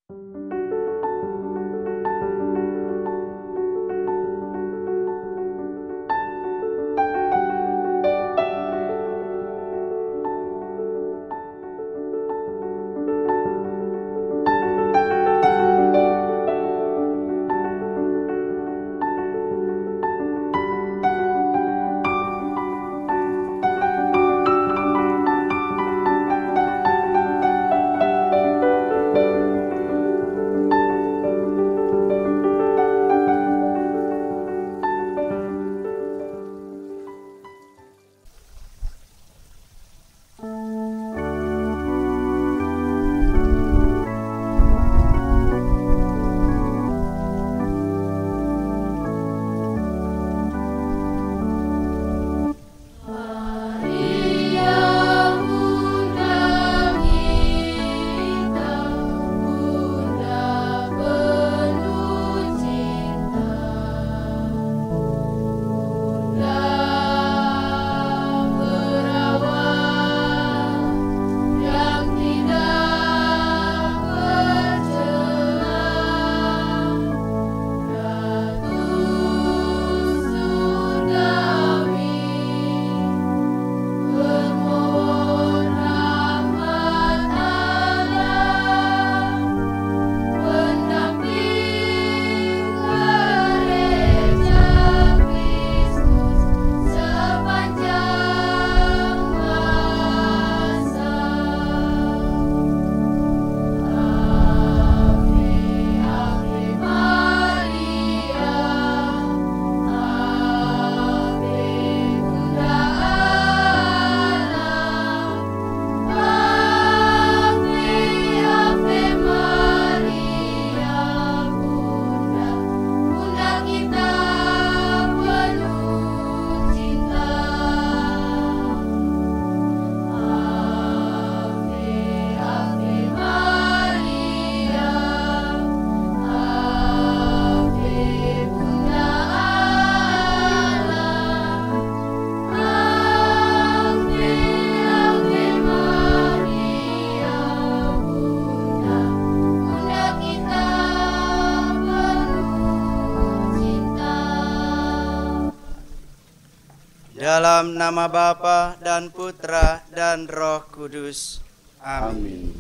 Dalam nama Bapa dan Putra dan Roh Kudus. Amin.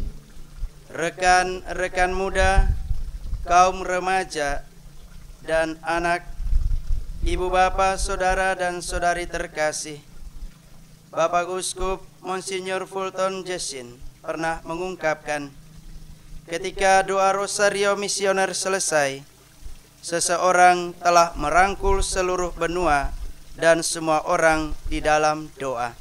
Rekan-rekan muda, kaum remaja, dan anak, ibu bapak, saudara dan saudari terkasih, Bapak Uskup Monsinyur Fulton Jessin pernah mengungkapkan, ketika doa Rosario Misioner selesai, seseorang telah merangkul seluruh benua dan semua orang di dalam doa.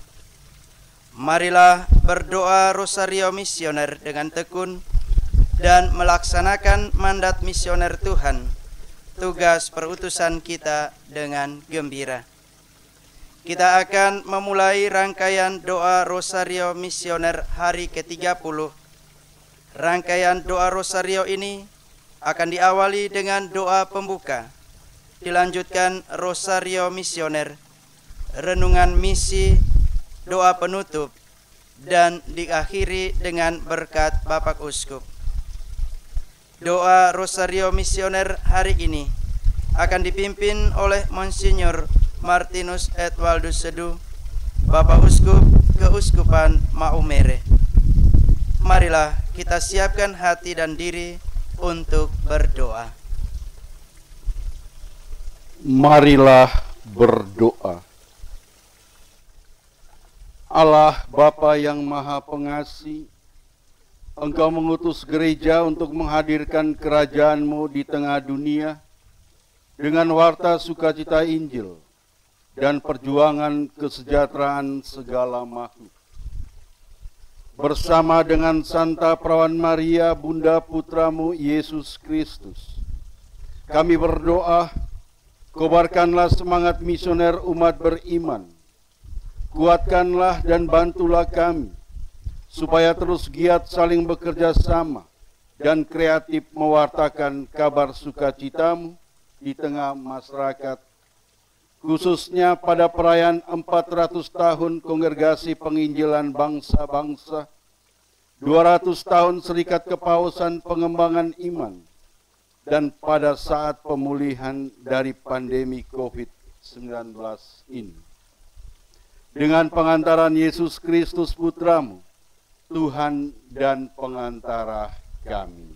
Marilah berdoa Rosario Misioner dengan tekun dan melaksanakan mandat misioner Tuhan, tugas perutusan kita dengan gembira. Kita akan memulai rangkaian doa Rosario Misioner hari ke-30. Rangkaian doa Rosario ini akan diawali dengan doa pembuka, dilanjutkan Rosario Misioner, renungan misi, doa penutup, dan diakhiri dengan berkat Bapak Uskup. Doa Rosario Misioner hari ini akan dipimpin oleh Monsinyur Martinus Edwaldus Seduh, Bapak Uskup Keuskupan Maumere. Marilah kita siapkan hati dan diri untuk berdoa. Marilah berdoa. Allah Bapa yang Maha Pengasih, Engkau mengutus gereja untuk menghadirkan kerajaan-Mu di tengah dunia dengan warta sukacita Injil dan perjuangan kesejahteraan segala makhluk. Bersama dengan Santa Perawan Maria, Bunda Putra-Mu Yesus Kristus, kami berdoa, kobarkanlah semangat misioner umat beriman. Kuatkanlah dan bantulah kami, supaya terus giat saling bekerja sama dan kreatif mewartakan kabar sukacita-Mu di tengah masyarakat, khususnya pada perayaan 400 tahun Kongregasi Penginjilan Bangsa-Bangsa 200 tahun Serikat Kepausan Pengembangan Iman, dan pada saat pemulihan dari pandemi COVID-19 ini. Dengan pengantaran Yesus Kristus Putramu, Tuhan dan pengantara kami.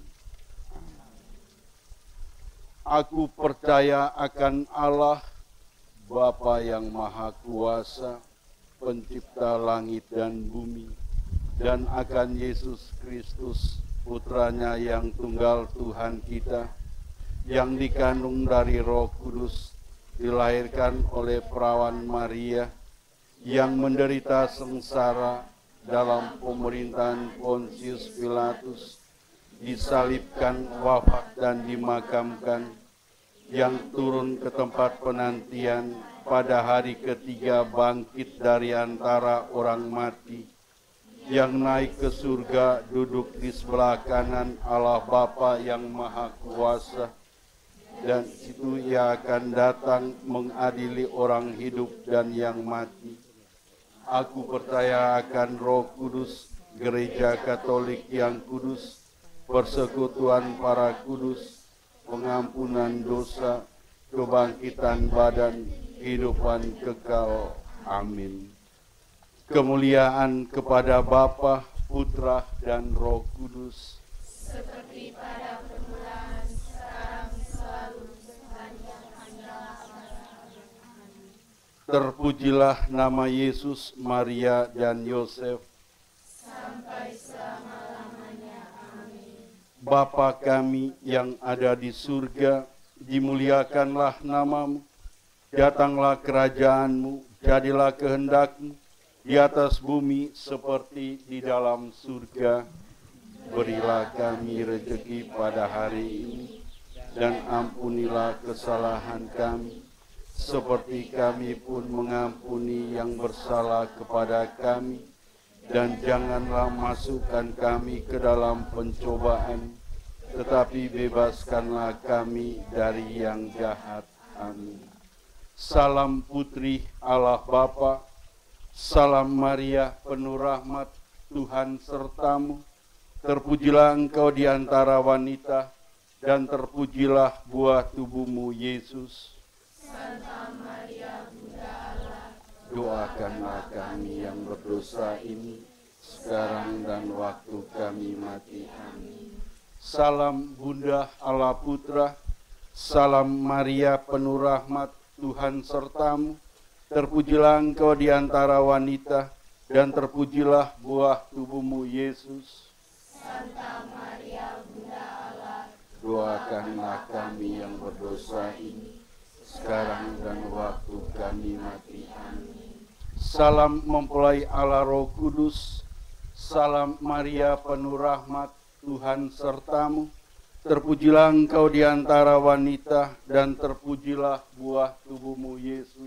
Aku percaya akan Allah, Bapa yang Maha Kuasa, Pencipta langit dan bumi, dan akan Yesus Kristus, Putranya yang tunggal Tuhan kita, yang dikandung dari Roh Kudus, dilahirkan oleh perawan Maria, yang menderita sengsara dalam pemerintahan Pontius Pilatus, disalibkan, wafat dan dimakamkan, yang turun ke tempat penantian, pada hari ketiga bangkit dari antara orang mati, yang naik ke surga, duduk di sebelah kanan Allah Bapa yang Maha Kuasa, dan itu Ia akan datang mengadili orang hidup dan yang mati. Aku percaya akan Roh Kudus, Gereja Katolik yang kudus, persekutuan para kudus, pengampunan dosa, kebangkitan badan, kehidupan kekal. Amin. Kemuliaan kepada Bapa, Putra, dan Roh Kudus, seperti pada permulaan, sekarang, selalu, sepanjang segala masa. Amin. Terpujilah nama Yesus, Maria, dan Yosef, sampai selama-lamanya. Amin. Bapa kami yang ada di surga, dimuliakanlah namamu, datanglah kerajaanmu, jadilah kehendak-Mu, di atas bumi seperti di dalam surga. Berilah kami rezeki pada hari ini, dan ampunilah kesalahan kami, seperti kami pun mengampuni yang bersalah kepada kami, dan janganlah masukkan kami ke dalam pencobaan, tetapi bebaskanlah kami dari yang jahat. Amin. Salam Putri Allah Bapa, salam Maria penuh rahmat, Tuhan sertamu. Terpujilah engkau di antara wanita, dan terpujilah buah tubuhmu Yesus. Santa Maria, Bunda Allah, Doakanlah kami yang berdosa ini, sekarang dan waktu kami mati. Amin. Salam Bunda Allah Putra, salam Maria penuh rahmat, Tuhan sertamu. Terpujilah engkau di antara wanita, dan terpujilah buah tubuhmu Yesus. Santa Maria, Bunda Allah, Doakanlah kami yang berdosa ini, sekarang dan waktu kami mati. Amin. Salam mempelai Allah Roh Kudus, salam Maria penuh rahmat, Tuhan sertamu. Terpujilah engkau di antara wanita, dan terpujilah buah tubuhmu Yesus.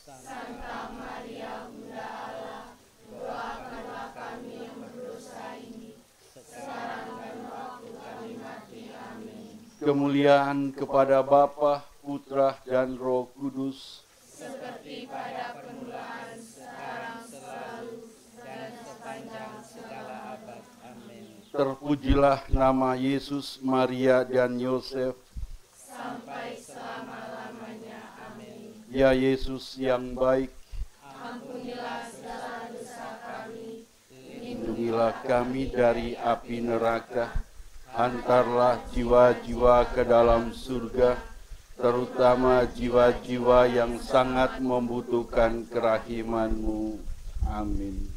Santa Maria, Bunda Allah, doakanlah kami yang berdosa ini, sekarang dan waktu kami mati. Amin. Kemuliaan kepada Bapa, Putra, dan Roh Kudus, Seperti pada permulaan, sekarang, selalu, dan sepanjang segala abad. Amin. terpujilah nama Yesus, Maria, dan Yosef. Sampai selama-lamanya. Amin. Ya Yesus yang baik, Ampunilah segala dosa kami, lindungilah kami dari api neraka, hantarlah jiwa-jiwa ke dalam surga, terutama jiwa-jiwa yang sangat membutuhkan kerahiman-Mu. Amin.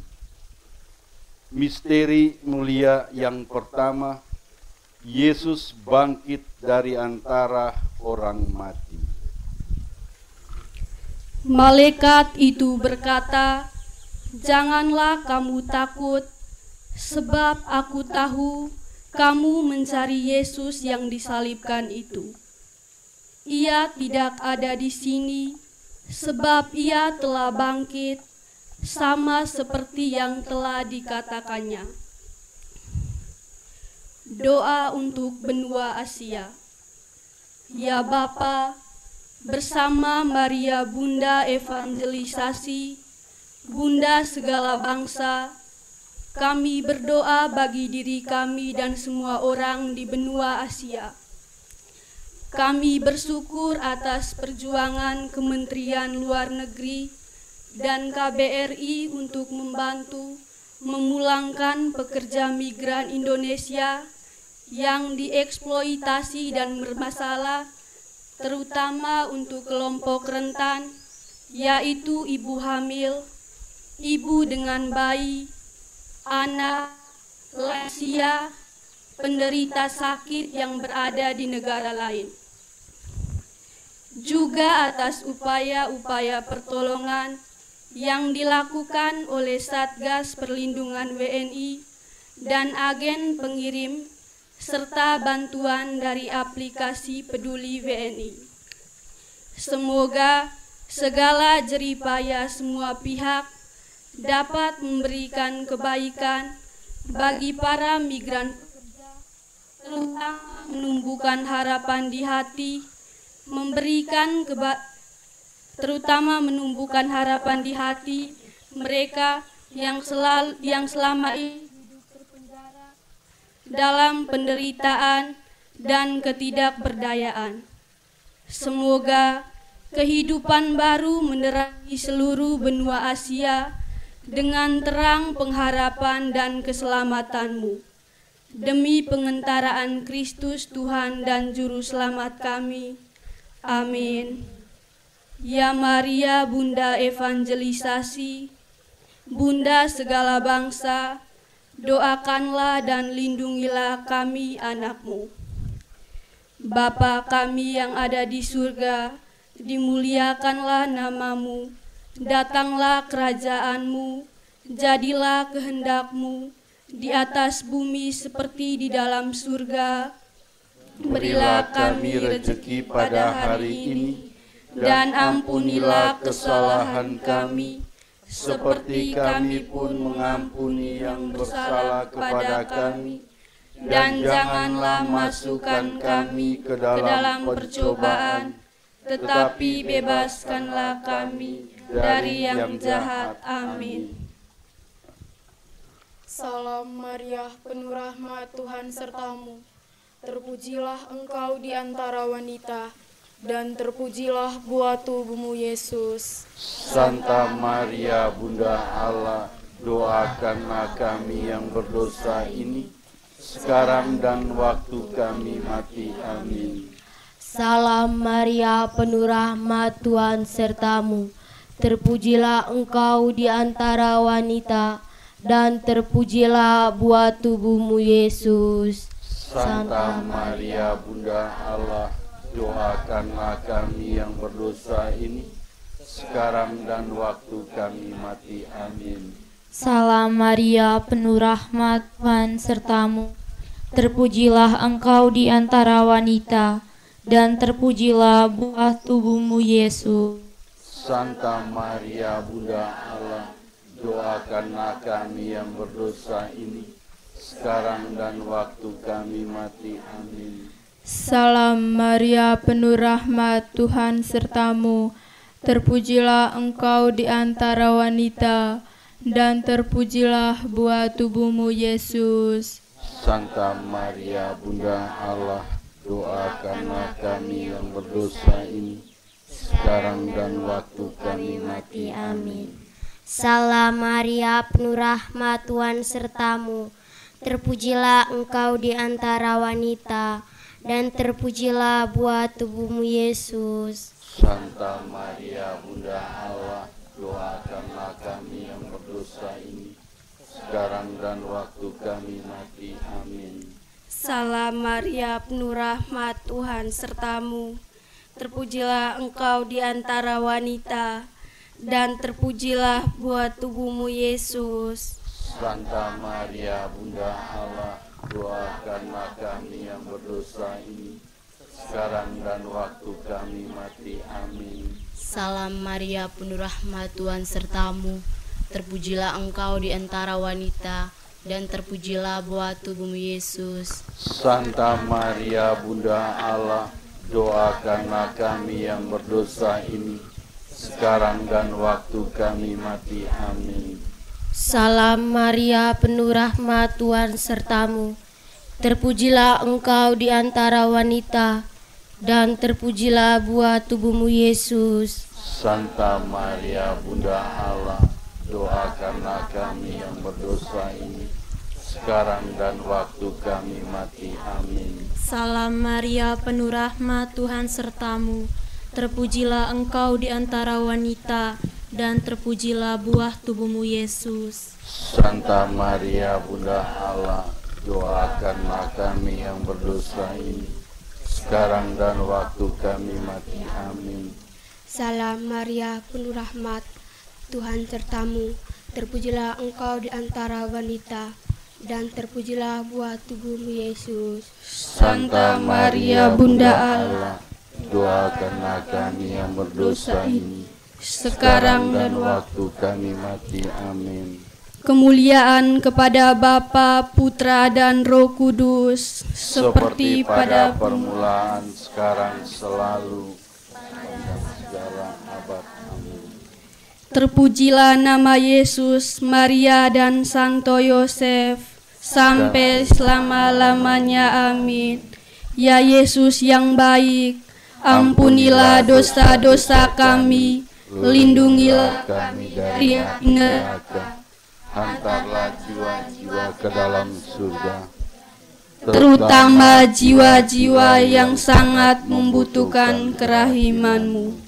Misteri mulia yang pertama, Yesus bangkit dari antara orang mati. Malaikat itu berkata, "Janganlah kamu takut, sebab aku tahu kamu mencari Yesus yang disalibkan itu. Ia tidak ada di sini, sebab ia telah bangkit, sama seperti yang telah dikatakannya." Doa untuk benua Asia. Ya Bapa, bersama Maria Bunda Evangelisasi, Bunda segala bangsa, kami berdoa bagi diri kami dan semua orang di benua Asia. Kami bersyukur atas perjuangan Kementerian Luar Negeri dan KBRI untuk membantu memulangkan pekerja migran Indonesia yang dieksploitasi dan bermasalah, terutama untuk kelompok rentan, yaitu ibu hamil, ibu dengan bayi, anak, lansia, penderita sakit yang berada di negara lain. Juga atas upaya-upaya pertolongan yang dilakukan oleh Satgas Perlindungan WNI dan agen pengirim, serta bantuan dari aplikasi Peduli WNI. Semoga segala jeripaya semua pihak dapat memberikan kebaikan bagi para migran pekerja, terutama menumbuhkan harapan di hati, mereka yang selama ini hidup terpenjara dalam penderitaan dan ketidakberdayaan. Semoga kehidupan baru menerangi seluruh benua Asia dengan terang pengharapan dan keselamatan-Mu. Demi pengentaraan Kristus Tuhan dan Juru Selamat kami. Amin. Ya Maria, Bunda evangelisasi, Bunda segala bangsa, doakanlah dan lindungilah kami anak-Mu. Bapa kami yang ada di surga, dimuliakanlah nama-Mu, datanglah kerajaan-Mu, jadilah kehendak-Mu di atas bumi seperti di dalam surga. Berilah kami rezeki pada hari ini, dan ampunilah kesalahan kami, seperti kami pun mengampuni yang bersalah kepada kami. Dan janganlah masukkan kami ke dalam percobaan, tetapi bebaskanlah kami dari yang jahat. Amin. Salam Maria, penuh rahmat, Tuhan sertamu. Terpujilah engkau di antara wanita, dan terpujilah buah tubuhmu Yesus. Santa Maria, Bunda Allah, doakanlah kami yang berdosa ini, sekarang dan waktu kami mati. Amin. Salam Maria, penuh rahmat, Tuhan sertamu. Terpujilah engkau di antara wanita, dan terpujilah buah tubuhmu Yesus. Santa Maria, Bunda Allah, doakanlah kami yang berdosa ini, sekarang dan waktu kami mati. Amin. Salam Maria, penuh rahmat, Tuhan sertamu. Terpujilah engkau di antara wanita, dan terpujilah buah tubuhmu Yesus. Santa Maria, Bunda Allah, doakanlah kami yang berdosa ini, sekarang dan waktu kami mati. Amin. Salam Maria, penuh rahmat, Tuhan sertamu. Terpujilah engkau di antara wanita, dan terpujilah buah tubuhmu Yesus. Santa Maria, Bunda Allah, doakanlah kami yang berdosa ini, sekarang dan waktu kami mati. Amin. Salam Maria, penuh rahmat, Tuhan sertamu. Terpujilah engkau di antara wanita, dan terpujilah buah tubuhmu Yesus. Santa Maria, Bunda Allah, doakanlah kami yang berdosa ini, sekarang dan waktu kami mati. Amin. Salam Maria, penuh rahmat, Tuhan sertamu. Terpujilah engkau di antara wanita, dan terpujilah buah tubuhmu Yesus. Santa Maria, Bunda Allah, doakanlah kami yang berdosa ini, sekarang dan waktu kami mati. Amin. Salam Maria, penuh rahmat, Tuhan sertamu. Terpujilah engkau di antara wanita, dan terpujilah buah tubuhmu Yesus. Santa Maria, Bunda Allah, doakanlah kami yang berdosa ini, sekarang dan waktu kami mati. Amin. Salam Maria, penuh rahmat, Tuhan sertamu. Terpujilah engkau di antara wanita, dan terpujilah buah tubuhmu Yesus. Santa Maria, Bunda Allah, doakanlah kami yang berdosa ini, sekarang dan waktu kami mati. Amin. Salam Maria, penuh rahmat, Tuhan sertamu. Terpujilah engkau di antara wanita, dan terpujilah buah tubuhmu Yesus. Santa Maria, Bunda Allah, doakanlah kami yang berdosa ini, sekarang dan waktu kami mati. Amin. Salam Maria, penuh rahmat, Tuhan sertamu. Terpujilah engkau di antara wanita, dan terpujilah buah tubuhmu Yesus. Santa Maria, Bunda Allah, doakanlah kami yang berdosa ini, sekarang dan waktu kami mati. Amin. Kemuliaan kepada Bapa, Putra, dan Roh Kudus, seperti pada permulaan, sekarang, selalu, dan segala abad. Amin. Terpujilah nama Yesus, Maria, dan Santo Yosef, sampai selama-lamanya. Amin. Ya Yesus yang baik, ampunilah dosa-dosa kami, lindungilah kami dari neraka, hantarlah jiwa-jiwa ke dalam surga, terutama jiwa-jiwa yang sangat membutuhkan kerahiman-Mu.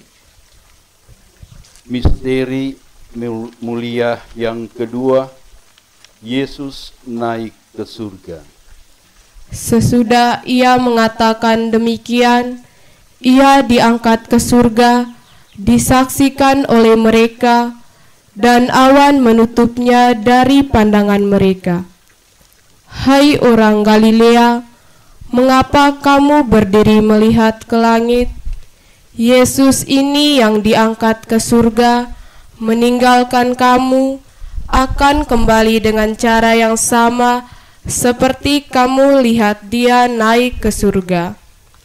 Misteri mulia yang kedua, Yesus naik ke surga. Sesudah ia mengatakan demikian, ia diangkat ke surga, disaksikan oleh mereka, dan awan menutupnya dari pandangan mereka. Hai orang Galilea, mengapa kamu berdiri melihat ke langit? Yesus ini yang diangkat ke surga, meninggalkan kamu, akan kembali dengan cara yang sama seperti kamu lihat dia naik ke surga.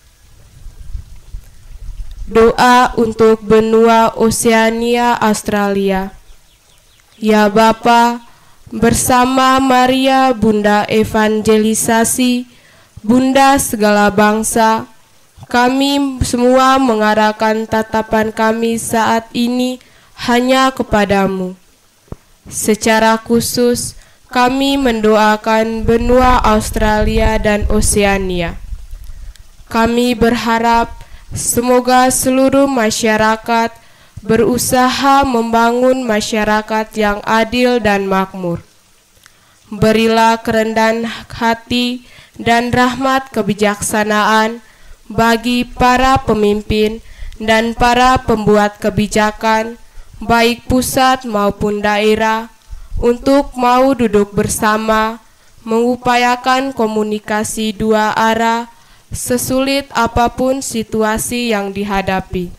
Doa untuk benua Oseania Australia. Ya Bapa, bersama Maria Bunda Evangelisasi, Bunda segala bangsa, kami semua mengarahkan tatapan kami saat ini hanya kepadamu. Secara khusus, kami mendoakan benua Australia dan Oseania. Kami berharap semoga seluruh masyarakat berusaha membangun masyarakat yang adil dan makmur. Berilah kerendahan hati dan rahmat kebijaksanaan bagi para pemimpin dan para pembuat kebijakan, baik pusat maupun daerah, untuk mau duduk bersama, mengupayakan komunikasi dua arah, sesulit apapun situasi yang dihadapi.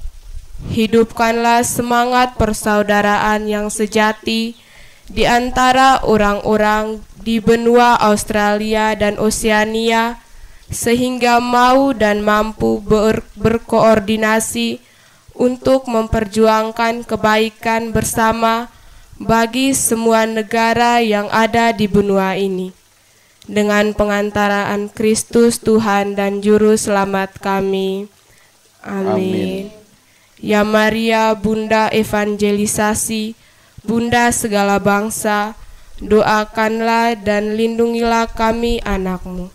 Hidupkanlah semangat persaudaraan yang sejati di antara orang-orang di benua Australia dan Oseania, sehingga mau dan mampu berkoordinasi untuk memperjuangkan kebaikan bersama bagi semua negara yang ada di benua ini. Dengan pengantaraan Kristus Tuhan dan Juru Selamat kami. Amin. Ya Maria, Bunda Evangelisasi, Bunda segala bangsa, doakanlah dan lindungilah kami anak-Mu.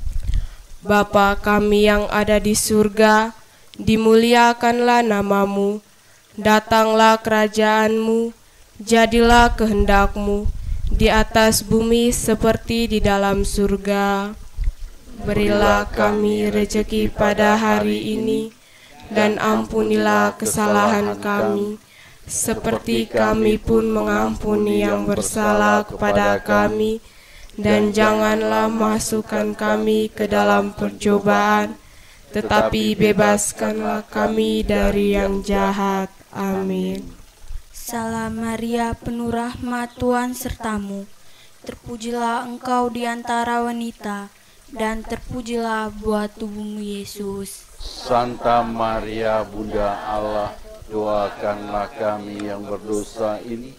Bapa kami yang ada di surga, dimuliakanlah nama-Mu, datanglah kerajaan-Mu, jadilah kehendak-Mu di atas bumi seperti di dalam surga. Berilah kami rezeki pada hari ini, dan ampunilah kesalahan kami, seperti kami pun mengampuni yang bersalah kepada kami. Dan janganlah masukkan kami ke dalam percobaan, tetapi bebaskanlah kami dari yang jahat. Amin. Salam Maria, penuh rahmat, Tuhan sertamu. Terpujilah engkau di antara wanita, dan terpujilah buah tubuhmu Yesus. Santa Maria, Bunda Allah, doakanlah kami yang berdosa ini,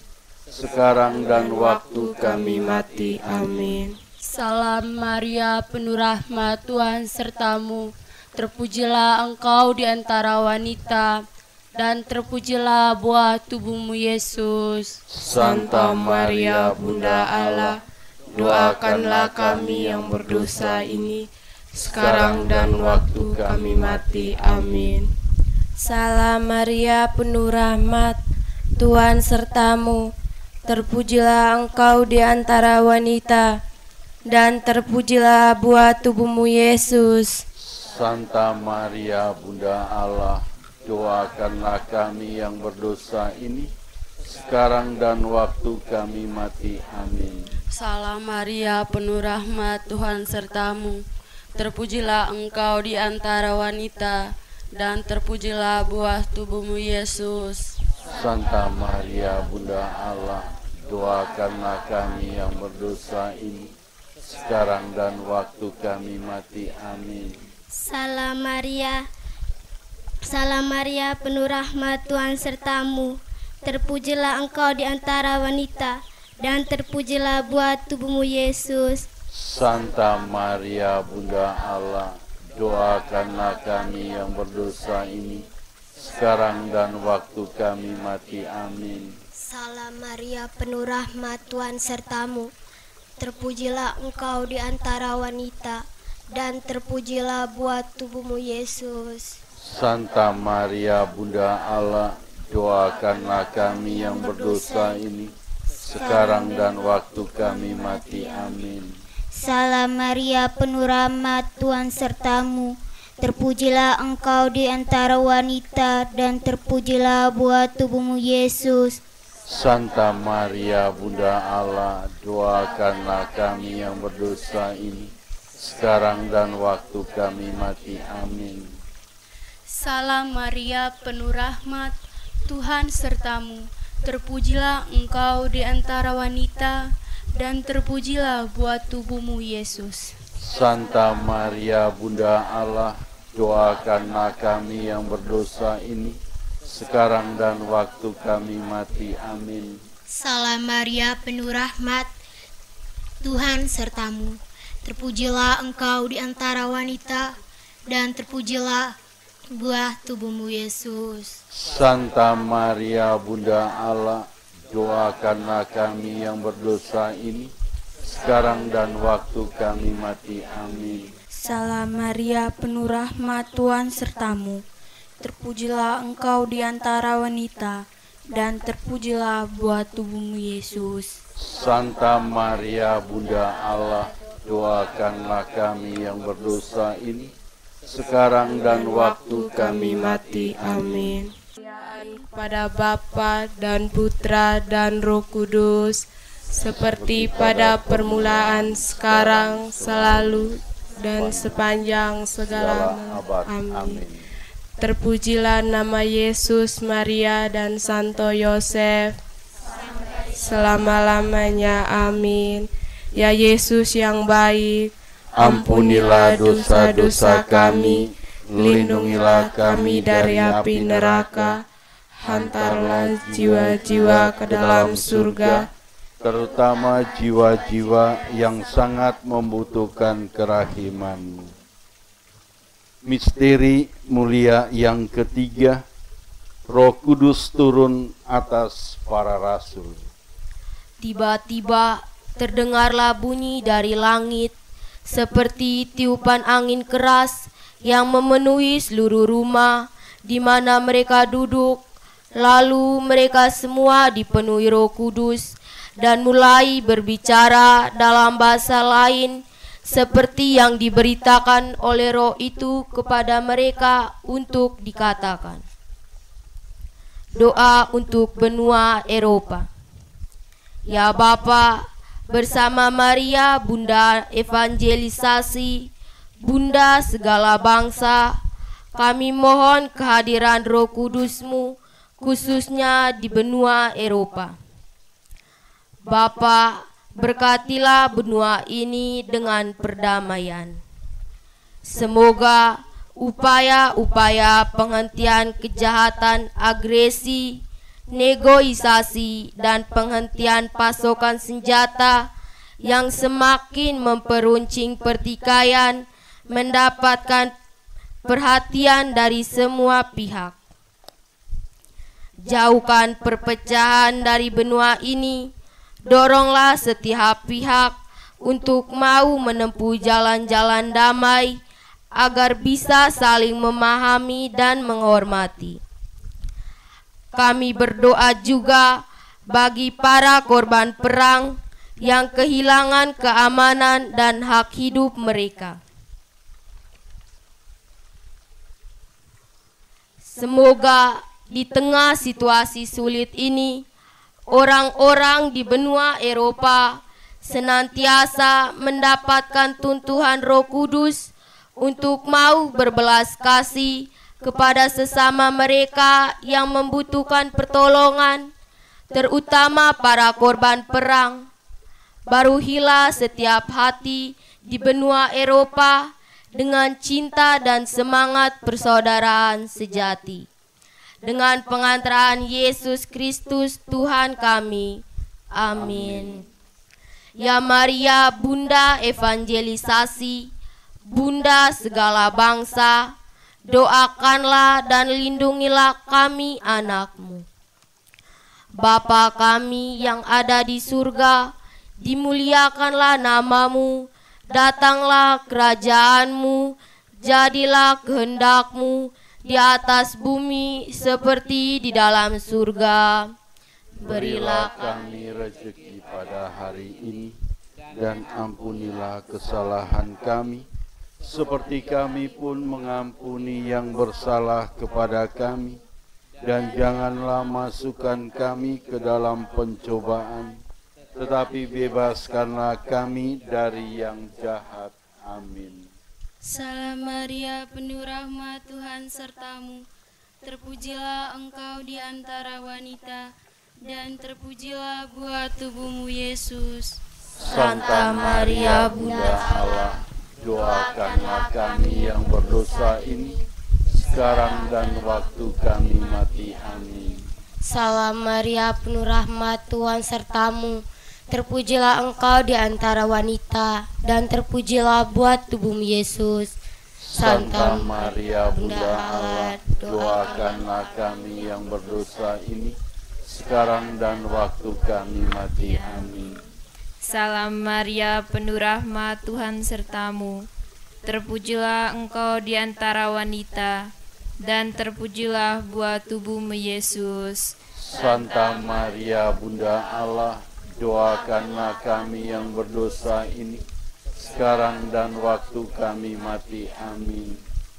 sekarang dan waktu kami mati. Amin. Salam Maria, penuh rahmat, Tuhan sertamu. Terpujilah engkau di antara wanita, dan terpujilah buah tubuhmu Yesus. Santa Maria, Bunda Allah, doakanlah kami yang berdosa ini, sekarang dan waktu kami mati. Amin. Salam Maria, penuh rahmat, Tuhan sertamu. Terpujilah engkau di antara wanita, dan terpujilah buah tubuhmu Yesus. Santa Maria, Bunda Allah, doakanlah kami yang berdosa ini, sekarang dan waktu kami mati. Amin. Salam Maria, penuh rahmat, Tuhan sertamu. Terpujilah engkau di antara wanita, dan terpujilah buah tubuhmu Yesus. Santa Maria, Bunda Allah, doakanlah kami yang berdosa ini, sekarang dan waktu kami mati. Amin. Salam Maria, penuh rahmat, Tuhan sertamu. Terpujilah engkau di antara wanita, dan terpujilah buah tubuhmu Yesus. Santa Maria, Bunda Allah, doakanlah kami yang berdosa ini, sekarang dan waktu kami mati. Amin. Salam Maria, penuh rahmat, Tuhan sertamu. Terpujilah engkau di antara wanita, dan terpujilah buah tubuhmu Yesus. Santa Maria, Bunda Allah, doakanlah kami yang berdosa ini, sekarang dan waktu kami mati. Amin. Salam Maria, penuh rahmat, Tuhan sertamu. Terpujilah engkau di antara wanita, dan terpujilah buah tubuhmu Yesus. Santa Maria, Bunda Allah, doakanlah kami yang berdosa ini, sekarang dan waktu kami mati. Amin. Salam Maria, penuh rahmat, Tuhan sertamu. Terpujilah engkau di antara wanita, dan terpujilah buah tubuhmu Yesus. Santa Maria, Bunda Allah, doakanlah kami yang berdosa ini, sekarang dan waktu kami mati. Amin. Salam Maria, penuh rahmat, Tuhan sertamu. Terpujilah engkau di antara wanita, dan terpujilah buah tubuhmu Yesus. Santa Maria, Bunda Allah, doakanlah kami yang berdosa ini, sekarang dan waktu kami mati. Amin. Salam Maria, penuh rahmat, Tuhan sertamu. Terpujilah engkau di antara wanita, dan terpujilah buah tubuhmu Yesus. Santa Maria, Bunda Allah, doakanlah kami yang berdosa ini, sekarang dan waktu kami mati. Amin. Kepada Bapa dan Putra dan Roh Kudus, seperti pada permulaan, sekarang, selalu, dan sepanjang segala abad. Amin. Terpujilah nama Yesus, Maria, dan Santo Yosef, selama-lamanya. Amin. Ya Yesus yang baik, ampunilah dosa-dosa kami, lindungilah kami dari api neraka, hantarlah jiwa-jiwa ke dalam surga, terutama jiwa-jiwa yang sangat membutuhkan kerahiman-Mu. Misteri mulia yang ketiga, Roh Kudus turun atas para rasul. Tiba-tiba terdengarlah bunyi dari langit, seperti tiupan angin keras yang memenuhi seluruh rumah di mana mereka duduk. Lalu mereka semua dipenuhi Roh Kudus dan mulai berbicara dalam bahasa lain, seperti yang diberitakan oleh Roh itu kepada mereka untuk dikatakan. Doa untuk benua Eropa. Ya Bapa, bersama Maria, Bunda evangelisasi, Bunda segala bangsa, kami mohon kehadiran Roh Kudus-Mu, khususnya di benua Eropa. Bapa, berkatilah benua ini dengan perdamaian. Semoga upaya-upaya penghentian kejahatan agresi negosiasi, dan penghentian pasokan senjata yang semakin memperuncing pertikaian mendapatkan perhatian dari semua pihak. Jauhkan perpecahan dari benua ini, doronglah setiap pihak untuk mau menempuh jalan-jalan damai agar bisa saling memahami dan menghormati. Kami berdoa juga bagi para korban perang yang kehilangan keamanan dan hak hidup mereka. Semoga di tengah situasi sulit ini, orang-orang di benua Eropa senantiasa mendapatkan tuntunan Roh Kudus untuk mau berbelas kasih kepada sesama mereka yang membutuhkan pertolongan, terutama para korban perang. Baruhilah setiap hati di benua Eropa dengan cinta dan semangat persaudaraan sejati. Dengan pengantaran Yesus Kristus Tuhan kami. Amin. Ya Maria, Bunda evangelisasi, Bunda segala bangsa, doakanlah dan lindungilah kami anak-Mu. Bapa kami yang ada di surga, dimuliakanlah nama-Mu, datanglah kerajaan-Mu, jadilah kehendak-Mu di atas bumi seperti di dalam surga. Berilah kami rezeki pada hari ini, dan ampunilah kesalahan kami, seperti kami pun mengampuni yang bersalah kepada kami. Dan janganlah masukkan kami ke dalam pencobaan, tetapi bebaskanlah kami dari yang jahat. Amin. Salam Maria, penuh rahmat, Tuhan sertamu. Terpujilah engkau di antara wanita, dan terpujilah buah tubuhmu Yesus. Santa Maria, Bunda Allah, doakanlah kami yang berdosa ini, sekarang dan waktu kami mati. Amin. Salam Maria, penuh rahmat, Tuhan sertamu. Terpujilah engkau di antara wanita, dan terpujilah buah tubuhmu Yesus. Santa Maria, Bunda Allah, doakanlah kami yang berdosa ini, sekarang dan waktu kami mati. Amin. Salam Maria, penuh rahmat, Tuhan sertamu. Terpujilah engkau di antara wanita, dan terpujilah buah tubuhmu Yesus. Santa Maria, Bunda Allah, doakanlah kami yang berdosa ini, sekarang dan waktu kami mati. Amin.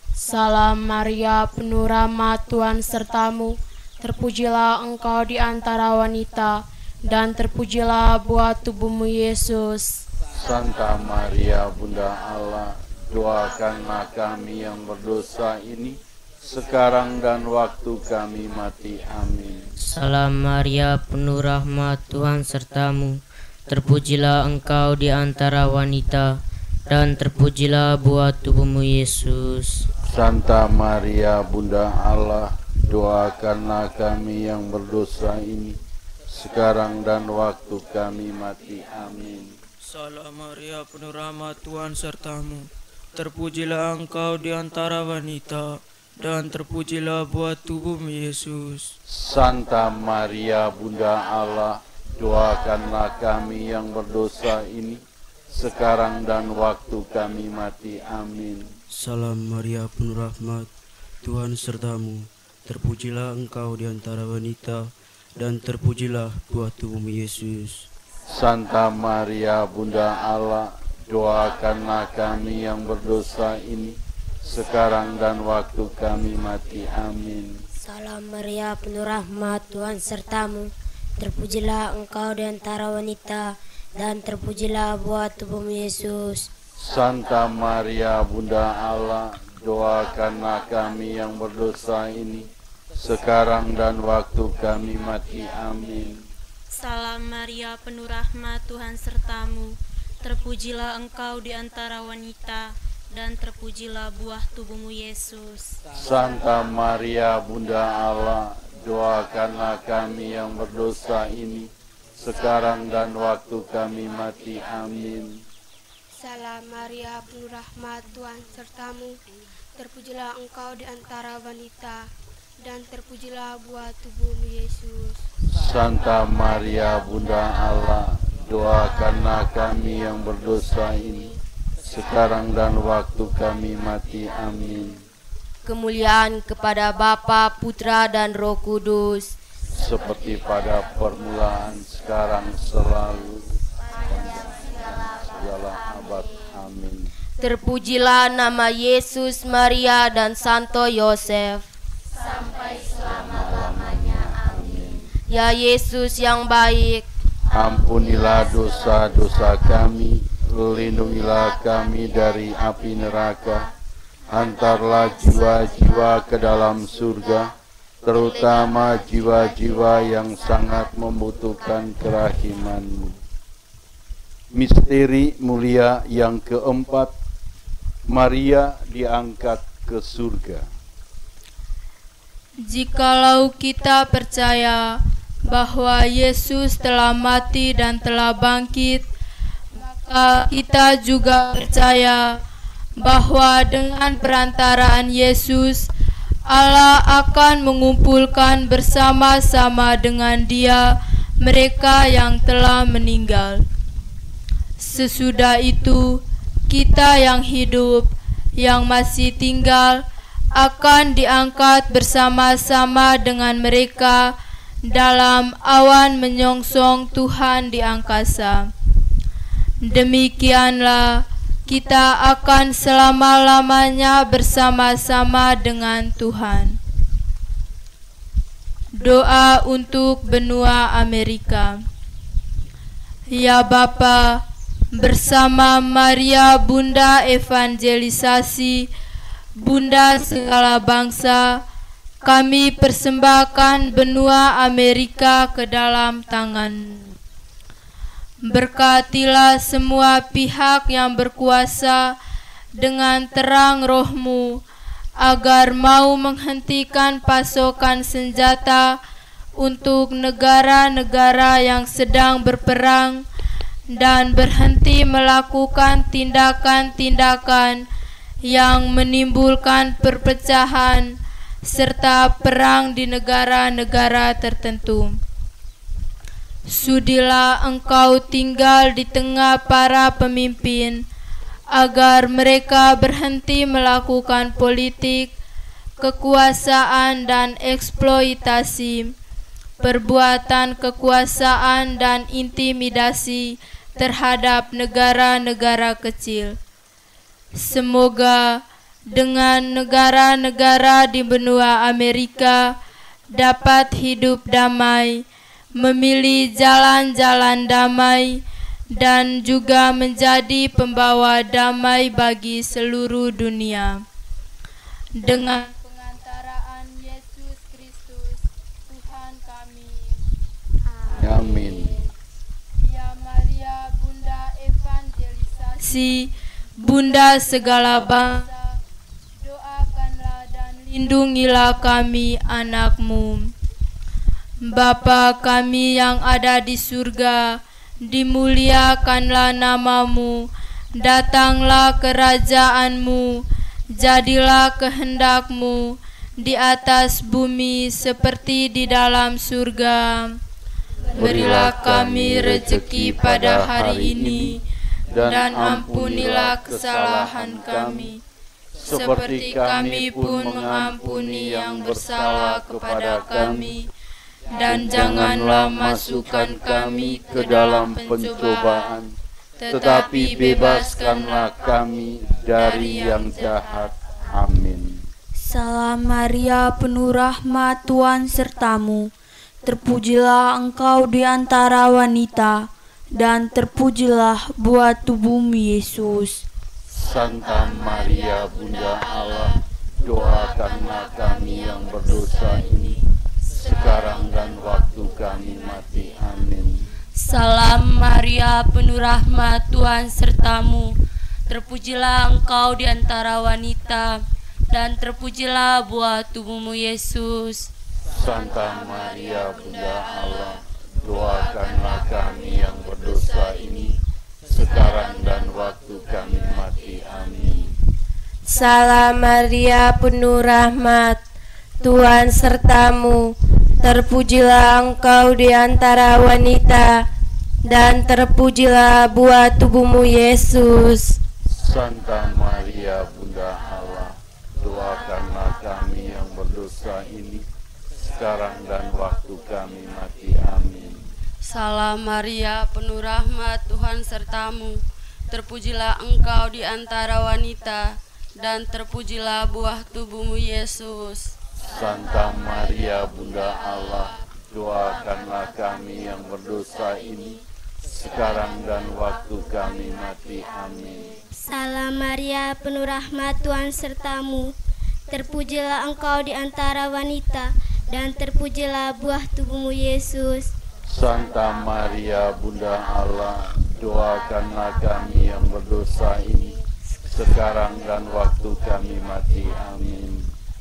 Salam Maria, penuh rahmat, Tuhan sertamu. Terpujilah engkau di antara wanita, dan terpujilah buah tubuhmu Yesus. Santa Maria, Bunda Allah, doakanlah kami yang berdosa ini, sekarang dan waktu kami mati. Amin. Salam Maria, penuh rahmat, Tuhan sertamu. Terpujilah engkau di antara wanita, dan terpujilah buah tubuhmu Yesus. Santa Maria, Bunda Allah, doakanlah kami yang berdosa ini, sekarang dan waktu kami mati. Amin. Salam Maria, penuh rahmat, Tuhan sertamu. Terpujilah engkau di antara wanita, dan terpujilah buah tubuhmu Yesus. Santa Maria, Bunda Allah, doakanlah kami yang berdosa ini, sekarang dan waktu kami mati. Amin. Salam Maria, penuh rahmat, Tuhan sertamu. Terpujilah engkau di antara wanita, dan terpujilah buah tubuhmu Yesus. Santa Maria, Bunda Allah, doakanlah kami yang berdosa ini, sekarang dan waktu kami mati. Amin. Salam Maria, penuh rahmat, Tuhan sertamu. Terpujilah engkau di antara wanita, dan terpujilah buah tubuhmu Yesus. Santa Maria, Bunda Allah, doakanlah kami yang berdosa ini, sekarang dan waktu kami mati. Amin. Salam Maria, penuh rahmat, Tuhan sertamu. Terpujilah engkau di antara wanita, dan terpujilah buah tubuhmu Yesus. Santa Maria Bunda Allah, doakanlah kami yang berdosa ini, sekarang dan waktu kami mati. Amin. Salam Maria, penuh rahmat, Tuhan sertamu. Terpujilah engkau di antara wanita, dan terpujilah buah tubuhmu Yesus. Santa Maria Bunda Allah, doakanlah kami yang berdosa ini, sekarang dan waktu kami mati. Amin. Kemuliaan kepada Bapa, Putra, dan Roh Kudus, seperti pada permulaan, sekarang, selalu, segala abad. Amin. Terpujilah nama Yesus, Maria, dan Santo Yosef, sampai selama-lamanya. Amin. Ya Yesus yang baik, ampunilah dosa-dosa kami, lindungilah kami dari api neraka, antarlah jiwa-jiwa ke dalam surga, terutama jiwa-jiwa yang sangat membutuhkan kerahiman-Mu. Misteri mulia yang keempat, Maria diangkat ke surga. Jikalau kita percaya bahwa Yesus telah mati dan telah bangkit, maka kita juga percaya bahwa dengan perantaraan Yesus, Allah akan mengumpulkan bersama-sama dengan Dia mereka yang telah meninggal. Sesudah itu, kita yang hidup, yang masih tinggal, akan diangkat bersama-sama dengan mereka dalam awan menyongsong Tuhan di angkasa. Demikianlah kita akan selama-lamanya bersama-sama dengan Tuhan. Doa untuk benua Amerika. Ya Bapa, bersama Maria Bunda Evangelisasi, Bunda segala bangsa, kami persembahkan benua Amerika ke dalam tangan. Berkatilah semua pihak yang berkuasa dengan terang Roh-Mu, agar mau menghentikan pasokan senjata untuk negara-negara yang sedang berperang, dan berhenti melakukan tindakan-tindakan yang menimbulkan perpecahan serta perang di negara-negara tertentu. Sudilah Engkau tinggal di tengah para pemimpin, agar mereka berhenti melakukan politik, kekuasaan dan eksploitasi, perbuatan kekuasaan dan intimidasi terhadap negara-negara kecil. Semoga dengan negara-negara di benua Amerika dapat hidup damai, memilih jalan-jalan damai, dan juga menjadi pembawa damai bagi seluruh dunia. Dengan pengantaraan Yesus Kristus, Tuhan kami. Amin. Ya Maria, Bunda Evangelisasi, Bunda segala bangsa, doakanlah dan lindungilah kami anak-Mu. Bapa kami yang ada di surga, dimuliakanlah nama-Mu, datanglah kerajaan-Mu, jadilah kehendak-Mu di atas bumi seperti di dalam surga. Berilah kami rezeki pada hari ini, dan ampunilah kesalahan kami, seperti kami pun mengampuni yang bersalah kepada kami. Dan janganlah masukkan kami ke dalam pencobaan, tetapi bebaskanlah kami dari yang jahat. Amin. Salam Maria, penuh rahmat, Tuhan sertamu. Terpujilah Engkau di antara wanita, dan terpujilah buah tubuhmu Yesus. Santa Maria, Bunda Allah, doakanlah kami yang berdosa ini, sekarang dan waktu kami mati. Amin. Salam Maria, penuh rahmat, Tuhan sertamu. terpujilah Engkau di antara wanita, dan terpujilah buah tubuhmu Yesus. Santa Maria Bunda Allah, doakanlah kami yang berdosa ini, sekarang dan waktu kami mati. Amin. Salam Maria, penuh rahmat, Tuhan sertamu. Terpujilah Engkau di antara wanita, dan terpujilah buah tubuhmu Yesus. Santa Maria Bunda Allah, doakanlah kami yang berdosa ini, sekarang dan waktu kami mati. Amin. Salam Maria, penuh rahmat, Tuhan sertamu. Terpujilah Engkau di antara wanita, dan terpujilah buah tubuhmu Yesus. Santa Maria Bunda Allah, doakanlah kami yang berdosa ini, sekarang dan waktu kami mati. Amin. Salam Maria, penuh rahmat, Tuhan sertamu. Terpujilah Engkau di antara wanita, dan terpujilah buah tubuhmu Yesus. Santa Maria Bunda Allah, doakanlah kami yang berdosa ini, sekarang dan waktu kami mati. Amin.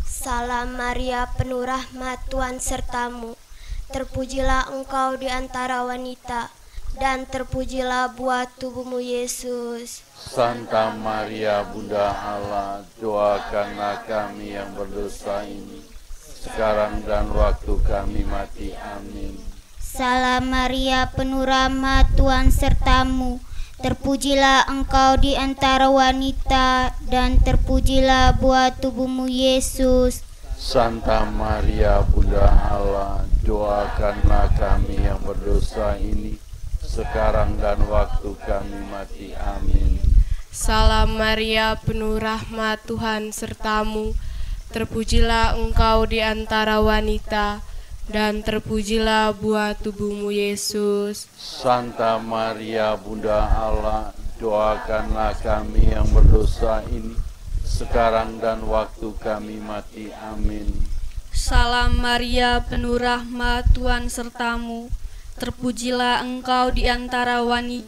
Salam Maria, penuh rahmat, Tuhan sertamu. Terpujilah Engkau di antara wanita, dan terpujilah buah tubuhmu Yesus. Santa Maria Bunda Allah, doakanlah kami yang berdosa ini, sekarang dan waktu kami mati. Amin. Salam Maria, penuh rahmat, Tuhan sertamu. Terpujilah Engkau di antara wanita, dan terpujilah buah tubuhmu Yesus. Santa Maria Bunda Allah, doakanlah kami yang berdosa ini, sekarang dan waktu kami mati. Amin. Salam Maria, penuh rahmat, Tuhan sertamu. Terpujilah Engkau di antara wanita, dan terpujilah buah tubuhmu Yesus. Santa Maria Bunda Allah, doakanlah kami yang berdosa ini, sekarang dan waktu kami mati. Amin. Salam Maria, penuh rahmat, Tuhan sertamu. Terpujilah Engkau di antara wanita,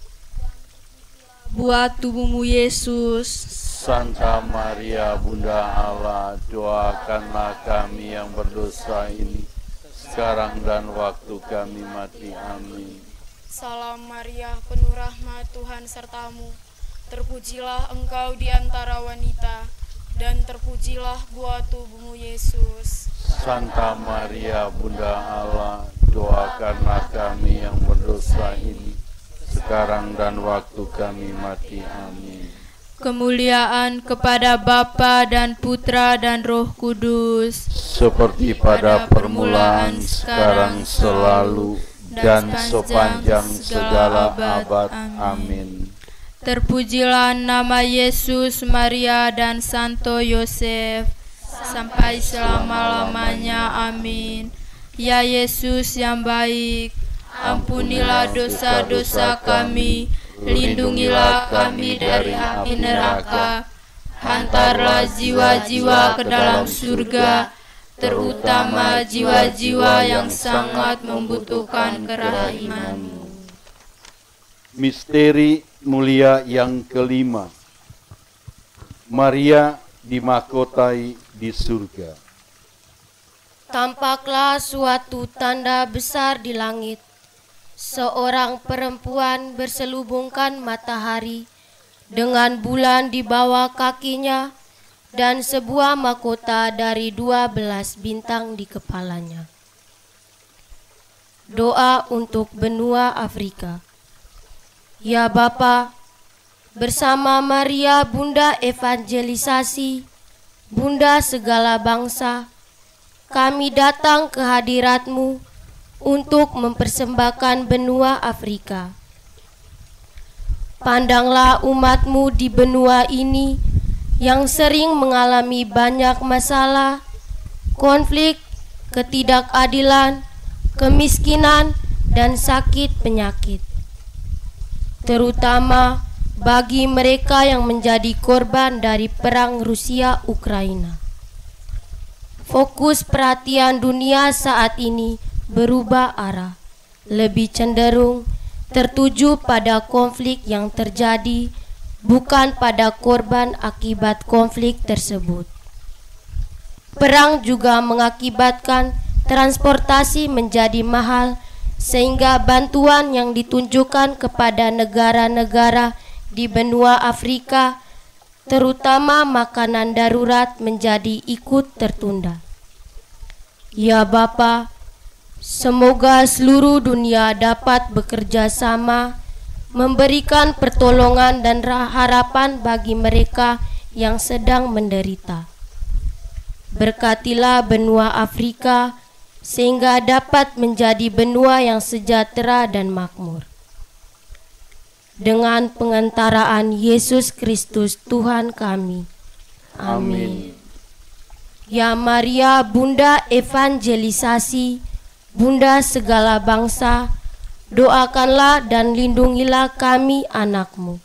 buah tubuhmu Yesus. Santa Maria Bunda Allah, doakanlah kami yang berdosa ini, sekarang dan waktu kami mati. Amin. Salam Maria, penuh rahmat, Tuhan sertamu. Terpujilah Engkau di antara wanita, dan terpujilah buah tubuhmu Yesus. Santa Maria Bunda Allah, doakanlah kami yang berdosa ini, sekarang dan waktu kami mati. Amin. Kemuliaan kepada Bapa dan Putra dan Roh Kudus, seperti pada permulaan, sekarang, selalu, dan sepanjang segala abad. Amin. Terpujilah nama Yesus, Maria, dan Santo Yosef, sampai selama-lamanya. Amin. Ya Yesus yang baik, ampunilah dosa-dosa kami, lindungilah kami dari api neraka, hantarlah jiwa-jiwa ke dalam surga, terutama jiwa-jiwa yang sangat membutuhkan kerahiman-Mu. Misteri mulia yang kelima, Maria dimahkotai di surga. Tampaklah suatu tanda besar di langit. Seorang perempuan berselubungkan matahari dengan bulan di bawah kakinya dan sebuah mahkota dari 12 bintang di kepalanya. Doa untuk benua Afrika. Ya Bapa, bersama Maria Bunda Evangelisasi, Bunda segala bangsa, kami datang ke hadirat-Mu untuk mempersembahkan benua Afrika. Pandanglah umat-Mu di benua ini yang sering mengalami banyak masalah, konflik, ketidakadilan, kemiskinan, dan sakit penyakit. Terutama bagi mereka yang menjadi korban dari perang Rusia-Ukraina. Fokus perhatian dunia saat ini berubah arah, lebih cenderung tertuju pada konflik yang terjadi bukan pada korban akibat konflik tersebut. Perang juga mengakibatkan transportasi menjadi mahal, sehingga bantuan yang ditunjukkan kepada negara-negara di benua Afrika, terutama makanan darurat, menjadi ikut tertunda. Ya Bapa, semoga seluruh dunia dapat bekerja sama memberikan pertolongan dan harapan bagi mereka yang sedang menderita. Berkatilah benua Afrika sehingga dapat menjadi benua yang sejahtera dan makmur. Dengan pengantaraan Yesus Kristus Tuhan kami. Amin. Ya Maria, Bunda evangelisasi, Bunda segala bangsa, doakanlah dan lindungilah kami anak-Mu.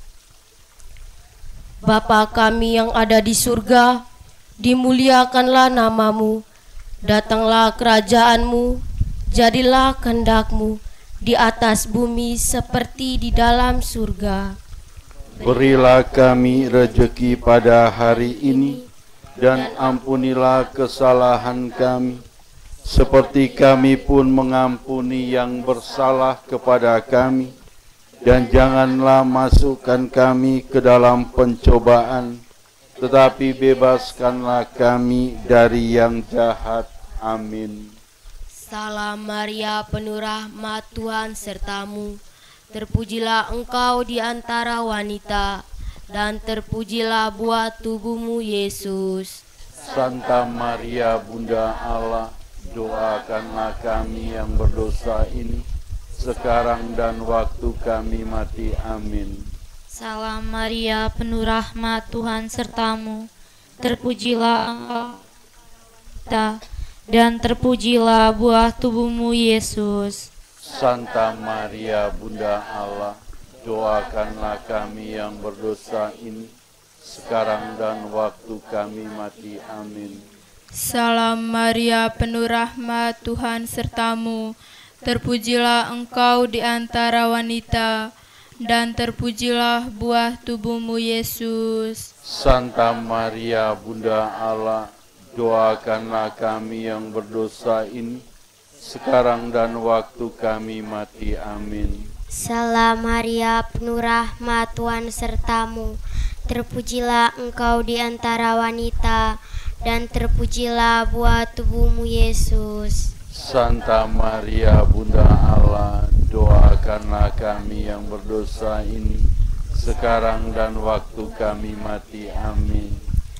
Bapa kami yang ada di surga, dimuliakanlah nama-Mu, datanglah kerajaan-Mu, jadilah kehendak-Mu di atas bumi seperti di dalam surga. Berilah kami rejeki pada hari ini, dan ampunilah kesalahan kami, seperti kami pun mengampuni yang bersalah kepada kami. Dan janganlah masukkan kami ke dalam pencobaan, tetapi bebaskanlah kami dari yang jahat. Amin. Salam Maria, penuh rahmat, Tuhan sertamu. Terpujilah engkau di antara wanita, dan terpujilah buah tubuhmu, Yesus. Santa Maria, Bunda Allah, doakanlah kami yang berdosa ini, sekarang dan waktu kami mati. Amin. Salam Maria, penuh rahmat, Tuhan sertamu. Terpujilah engkau dan terpujilah buah tubuhmu, Yesus. Santa Maria, Bunda Allah, doakanlah kami yang berdosa ini, sekarang dan waktu kami mati. Amin. Salam Maria, penuh rahmat, Tuhan sertamu. Terpujilah engkau di antara wanita, dan terpujilah buah tubuhmu, Yesus. Santa Maria, Bunda Allah, doakanlah kami yang berdosa ini, sekarang dan waktu kami mati. Amin. Salam Maria, penuh rahmat, Tuhan sertamu. Terpujilah engkau di antara wanita, dan terpujilah buah tubuhmu, Yesus. Santa Maria, Bunda Allah, doakanlah kami yang berdosa ini, sekarang dan waktu kami mati. Amin.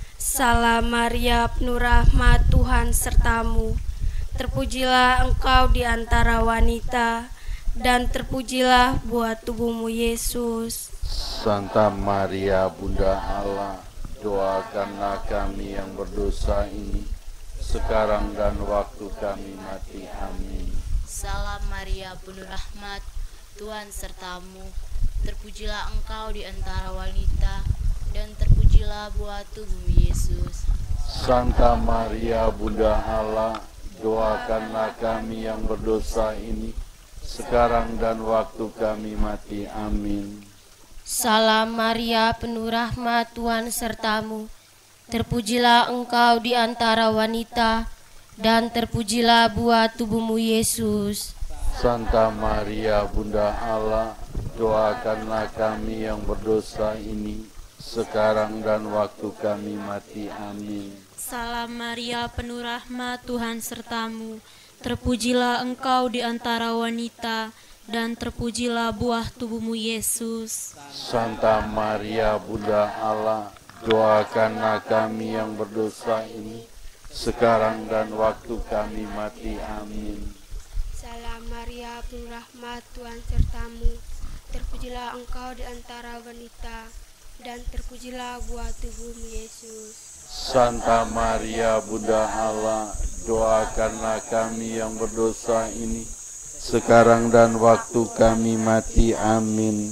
Salam Maria, penuh rahmat, Tuhan sertamu. Terpujilah engkau di antara wanita, dan terpujilah buah tubuhmu, Yesus. Santa Maria, Bunda Allah, doakanlah kami yang berdosa ini, sekarang dan waktu kami mati. Amin. Salam Maria, penuh rahmat, Tuhan sertamu. Terpujilah engkau di antara wanita, dan terpujilah buah tubuhmu, Yesus. Santa Maria, Bunda Allah, doakanlah kami yang berdosa ini, sekarang dan waktu kami mati. Amin. Salam Maria, penuh rahmat, Tuhan sertamu. Terpujilah engkau di antara wanita, dan terpujilah buah tubuhmu, Yesus. Santa Maria, Bunda Allah, doakanlah kami yang berdosa ini, sekarang dan waktu kami mati. Amin. Salam Maria, penuh rahmat, Tuhan sertamu. Terpujilah engkau di antara wanita, dan terpujilah buah tubuhmu, Yesus. Santa Maria, Bunda Allah, doakanlah kami yang berdosa ini, sekarang dan waktu kami mati. Amin. Salam Maria, penuh rahmat, Tuhan sertamu. Terpujilah engkau di antara wanita, dan terpujilah buah tubuhmu, Yesus. Santa Maria, Bunda Allah, doakanlah kami yang berdosa ini, sekarang dan waktu kami mati. Amin.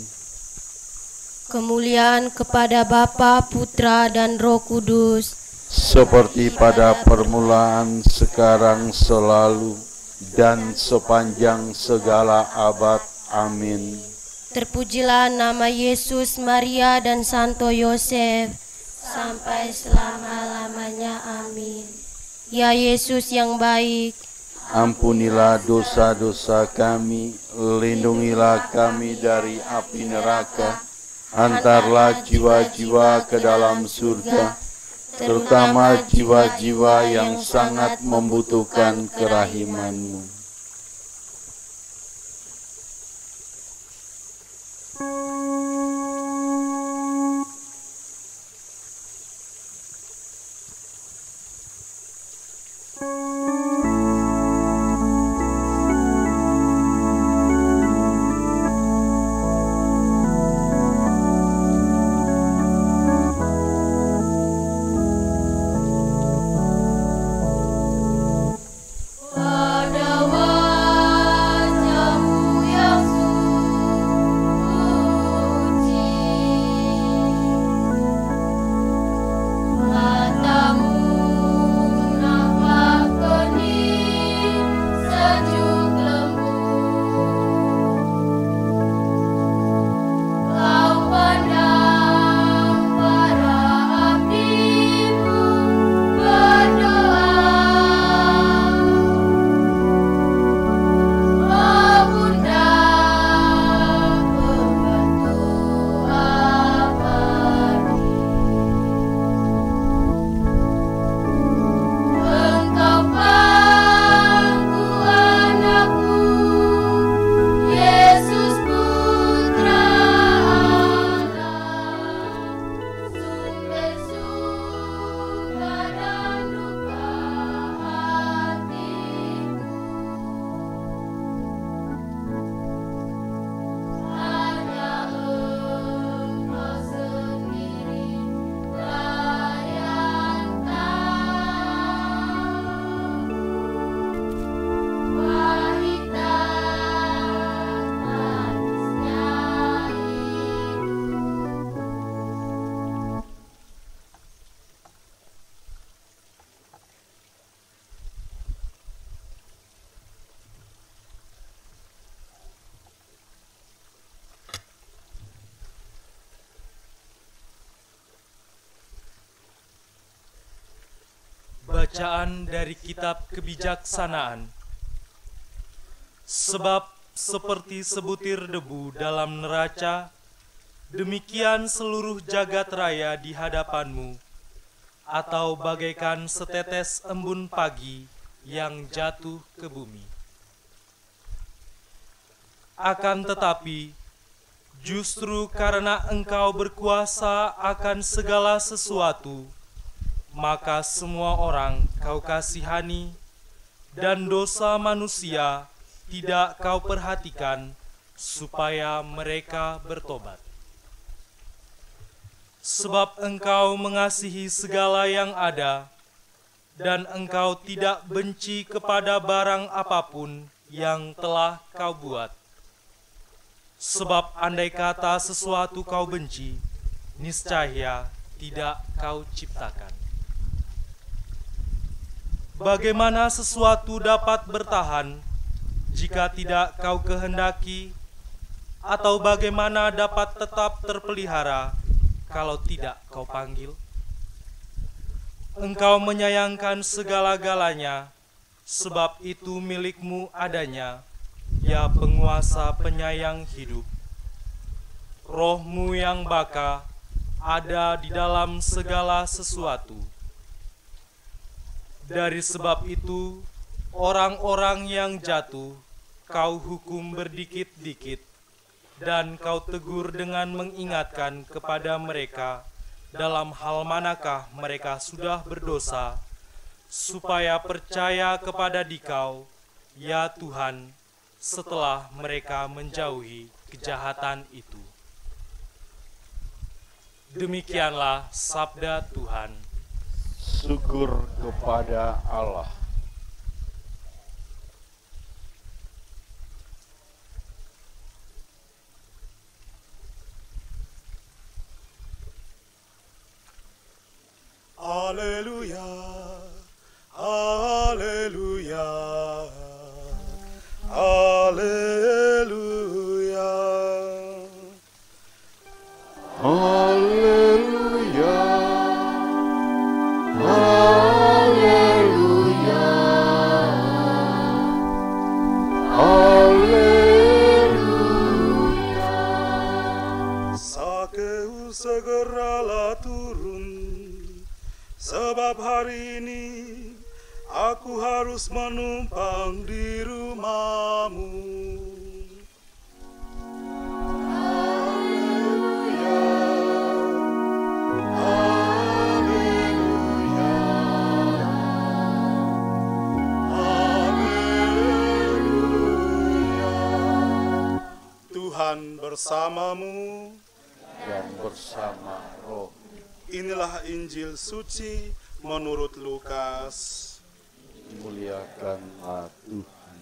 Kemuliaan kepada Bapa, Putra, dan Roh Kudus, seperti pada permulaan, sekarang, selalu, dan sepanjang segala abad. Amin. Terpujilah nama Yesus, Maria, dan Santo Yosef, sampai selama-lamanya. Amin. Ya Yesus yang baik, ampunilah dosa-dosa kami, lindungilah kami dari api neraka, antarlah jiwa-jiwa ke dalam surga, terutama jiwa-jiwa yang sangat membutuhkan kerahiman-Mu. Bacaan dari Kitab Kebijaksanaan. Sebab seperti sebutir debu dalam neraca, demikian seluruh jagat raya di hadapan-Mu, atau bagaikan setetes embun pagi yang jatuh ke bumi. Akan tetapi, justru karena Engkau berkuasa akan segala sesuatu, maka semua orang Kau kasihani, dan dosa manusia tidak Kau perhatikan, supaya mereka bertobat. Sebab Engkau mengasihi segala yang ada, dan Engkau tidak benci kepada barang apapun yang telah Kau buat. Sebab andai kata sesuatu Kau benci, niscaya tidak Kau ciptakan. Bagaimana sesuatu dapat bertahan jika tidak Kau kehendaki, atau bagaimana dapat tetap terpelihara kalau tidak Kau panggil? Engkau menyayangkan segala-galanya, sebab itu milik-Mu adanya, ya penguasa penyayang hidup. Roh-Mu yang baka ada di dalam segala sesuatu. Dari sebab itu, orang-orang yang jatuh, Kau hukum berdikit-dikit, dan Kau tegur dengan mengingatkan kepada mereka dalam hal manakah mereka sudah berdosa, supaya percaya kepada Dikau, ya Tuhan, setelah mereka menjauhi kejahatan itu. Demikianlah sabda Tuhan. Syukur kepada Allah. Haleluya, haleluya, haleluya. Haleluya, haleluya. Sakeus segeralah turun, sebab hari ini aku harus menumpang di rumahmu. Tuhan bersamamu dan bersama roh. Inilah Injil suci menurut Lukas. Muliakanlah Tuhan.